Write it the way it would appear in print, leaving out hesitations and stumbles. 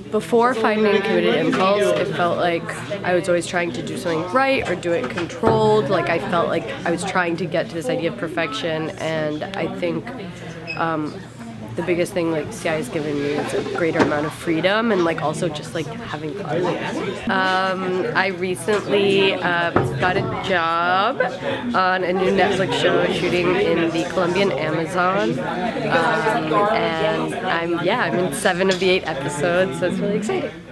Before finding Committed Impulse, it felt like I was always trying to do something right or do it controlled. Like I felt like I was trying to get to this idea of perfection, and I think the biggest thing like CI has given me is a greater amount of freedom and like also just like having fun. I recently got a job on a new Netflix show shooting in the Colombian Amazon, and I'm in 7 of the 8 episodes, so it's really exciting.